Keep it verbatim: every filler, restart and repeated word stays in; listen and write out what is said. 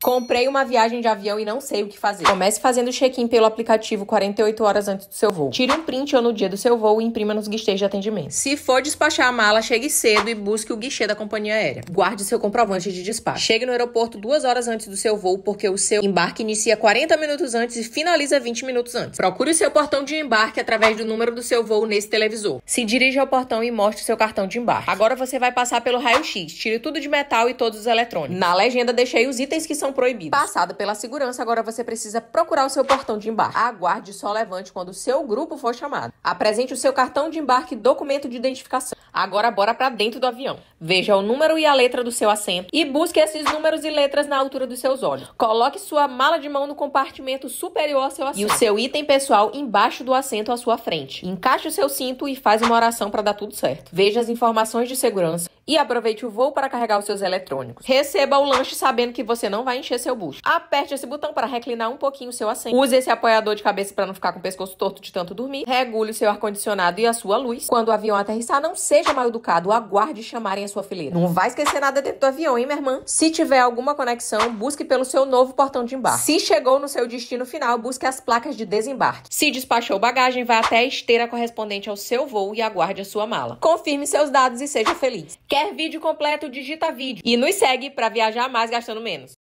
Comprei uma viagem de avião e não sei o que fazer. Comece fazendo o check-in pelo aplicativo quarenta e oito horas antes do seu voo. Tire um print ou no dia do seu voo e imprima nos guichês de atendimento. Se for despachar a mala, chegue cedo e busque o guichê da companhia aérea. Guarde seu comprovante de despacho. Chegue no aeroporto duas horas antes do seu voo, porque o seu embarque inicia quarenta minutos antes e finaliza vinte minutos antes. Procure o seu portão de embarque através do número do seu voo nesse televisor. Se dirija ao portão e mostre o seu cartão de embarque. Agora você vai passar pelo raio-x. Tire tudo de metal e todos os eletrônicos. Na legenda deixei os itens que são proibidos. Passado pela segurança, agora você precisa procurar o seu portão de embarque. Aguarde só levante quando o seu grupo for chamado. Apresente o seu cartão de embarque e documento de identificação. Agora bora pra dentro do avião. Veja o número e a letra do seu assento e busque esses números e letras na altura dos seus olhos. Coloque sua mala de mão no compartimento superior ao seu assento e o seu item pessoal embaixo do assento à sua frente. Encaixe o seu cinto e faz uma oração para dar tudo certo. Veja as informações de segurança e aproveite o voo para carregar os seus eletrônicos. Receba o lanche sabendo que você não vai encher seu bucho. Aperte esse botão para reclinar um pouquinho o seu assento. Use esse apoiador de cabeça para não ficar com o pescoço torto de tanto dormir. Regule o seu ar-condicionado e a sua luz. Quando o avião aterrissar, não seja mal educado. Aguarde chamarem a sua fileira. Não vai esquecer nada dentro do avião, hein, minha irmã? Se tiver alguma conexão, busque pelo seu novo portão de embarque. Se chegou no seu destino final, busque as placas de desembarque. Se despachou bagagem, vá até a esteira correspondente ao seu voo e aguarde a sua mala. Confirme seus dados e seja feliz. Quer vídeo completo? Digita vídeo. E nos segue para viajar mais gastando menos.